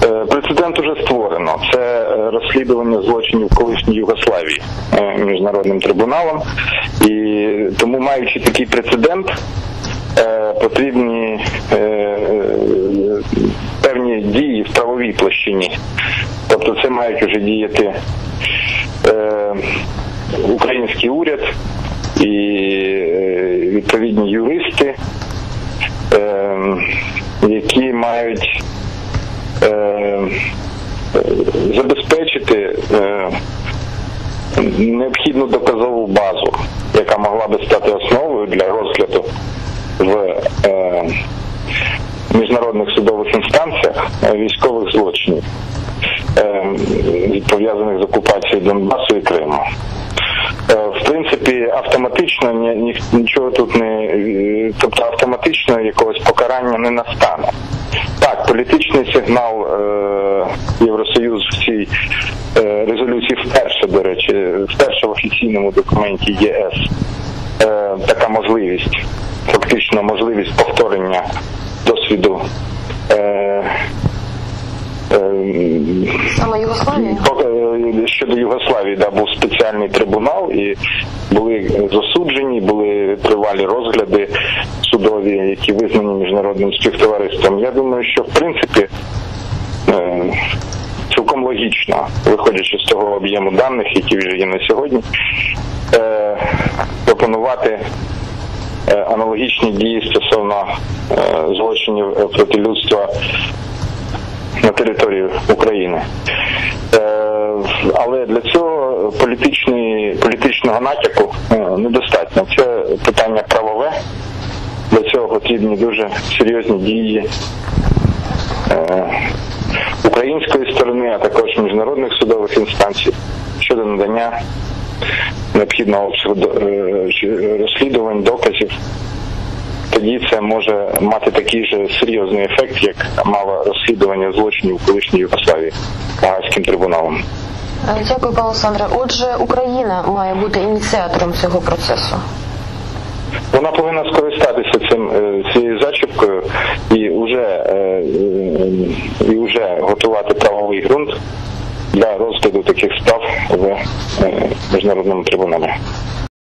Прецедент уже створено. Це розслідування злочинів колишньої Югославії міжнародним трибуналом. І тому, маючи такий прецедент, потрібні певні дії в правовій площині. Тобто це мають вже діяти український уряд і відповідні юристи, які мають забезпечити необхідну доказову базу, яка могла би стати основою для розгляду в міжнародних судових інстанціях військових злочинів, пов'язаних з окупацією Донбасу і Криму. В принципі, автоматично нічого тут не... Тобто автоматично якогось покарання не настане. Так, політичний сигнал Євросоюз в цій резолюції вперше, до речі, вперше в офіційному документі ЄС така можливість, фактично можливість повторення досвіду саме Югославії? Щодо Югославії, да, був спеціальний трибунал і були засуджені, були тривалі розгляди судові, які визнані міжнародним співтовариством. Я думаю, що в принципі цілком логічно, виходячи з того об'єму даних, які вже є на сьогодні, пропонувати аналогічні дії стосовно злочинів проти людства на території України. Але для цього політичного натяку недостатньо. Це питання правове. Для цього потрібні дуже серйозні дії української сторони, а також міжнародних судових інстанцій щодо надання необхідного розслідувань, доказів. Тоді це може мати такий же серйозний ефект, як мало розслідування злочинів колишньої Югославії Гаазьким трибуналом. Дякую, пане Олександре. Отже, Україна має бути ініціатором цього процесу. Вона повинна скористатися цією зачіпкою і вже готувати правовий ґрунт для розгляду таких справ в міжнародному трибуналі.